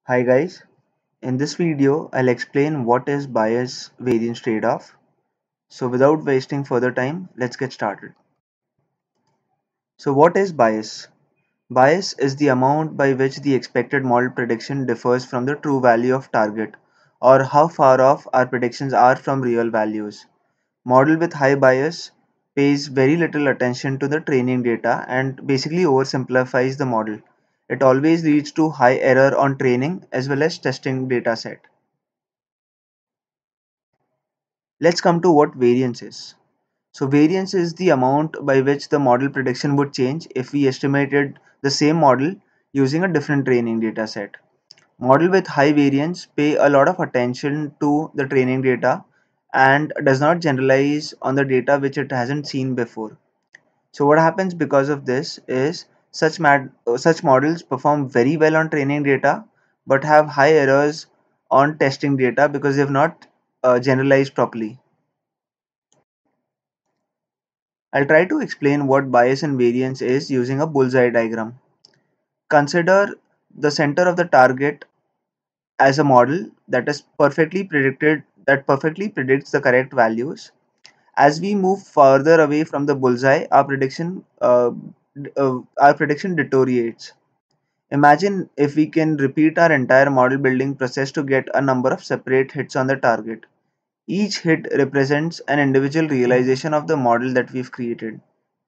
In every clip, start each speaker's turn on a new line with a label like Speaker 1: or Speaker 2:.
Speaker 1: Hi guys, in this video I'll explain what is bias variance trade-off. So without wasting further time, let's get started. So what is bias? Bias is the amount by which the expected model prediction differs from the true value of target, or how far off our predictions are from real values. Model with high bias pays very little attention to the training data and basically oversimplifies the model. It always leads to high error on training as well as testing data set. Let's come to what variance is. So variance is the amount by which the model prediction would change if we estimated the same model using a different training data set. Model with high variance pay a lot of attention to the training data and does not generalize on the data which it hasn't seen before. So what happens because of this is such models perform very well on training data but have high errors on testing data because they have not generalized properly. I'll try to explain what bias and variance is using a bullseye diagram. Consider the center of the target as a model that perfectly predicts the correct values. As we move further away from the bullseye, our prediction deteriorates. Imagine if we can repeat our entire model building process to get a number of separate hits on the target. Each hit represents an individual realization of the model that we've created.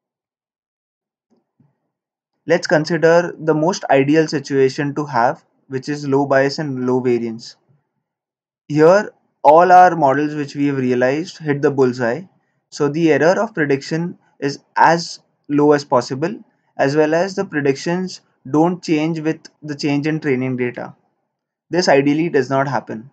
Speaker 1: Let's consider the most ideal situation to have, which is low bias and low variance. Here, all our models which we have realized hit the bullseye, so the error of prediction is as low as possible, as well as the predictions don't change with the change in training data. This ideally does not happen.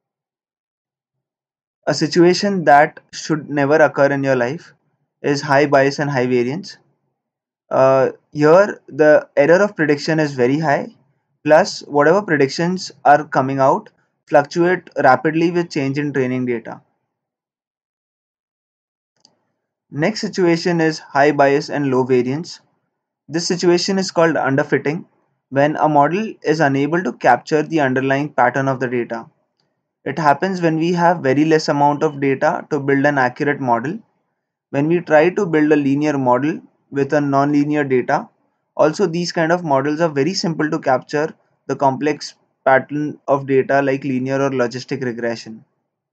Speaker 1: A situation that should never occur in your life is high bias and high variance. Here the error of prediction is very high, plus whatever predictions are coming out fluctuate rapidly with change in training data. Next situation is high bias and low variance. This situation is called underfitting, when a model is unable to capture the underlying pattern of the data. It happens when we have very less amount of data to build an accurate model. When we try to build a linear model with a non-linear data, also these kind of models are very simple to capture the complex pattern of data like linear or logistic regression.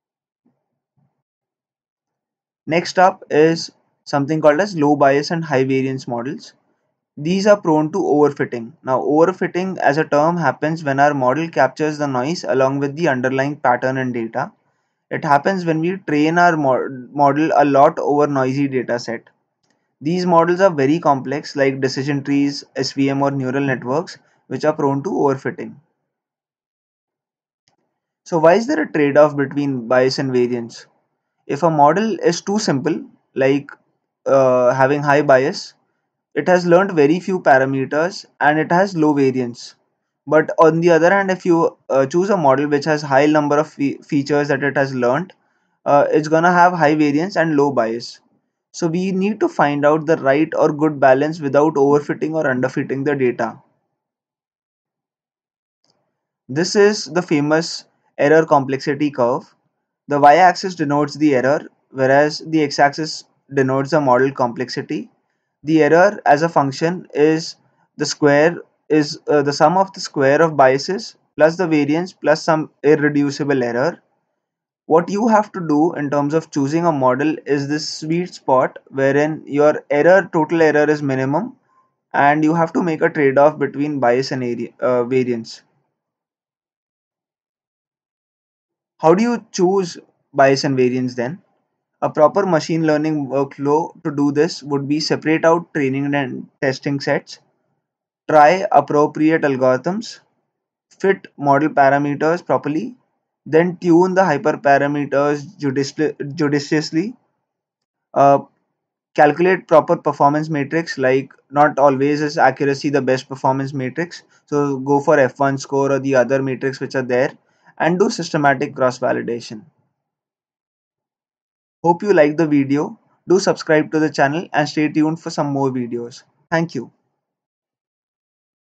Speaker 1: Next up is something called as low bias and high variance models. These are prone to overfitting. Now, overfitting as a term happens when our model captures the noise along with the underlying pattern and data. It happens when we train our model a lot over noisy data set. These models are very complex, like decision trees, SVM, or neural networks, which are prone to overfitting. So why is there a trade-off between bias and variance? If a model is too simple, like having high bias, it has learned very few parameters and it has low variance. But on the other hand, if you choose a model which has high number of features that it has learned, it's gonna have high variance and low bias. So we need to find out the right or good balance without overfitting or underfitting the data. This is the famous error complexity curve. The y-axis denotes the error, whereas the x-axis denotes the model complexity. The error as a function is the sum of the square of biases plus the variance plus some irreducible error. What you have to do in terms of choosing a model is this sweet spot wherein your total error is minimum, and you have to make a trade-off between bias and variance. How do you choose bias and variance then? A proper machine learning workflow to do this would be separate out training and testing sets, try appropriate algorithms, fit model parameters properly, then tune the hyperparameters judiciously, uh, calculate proper performance matrix, like not always is accuracy the best performance matrix, so go for F1 score or the other matrix which are there, and do systematic cross validation. Hope you liked the video. Do subscribe to the channel and stay tuned for some more videos. Thank you.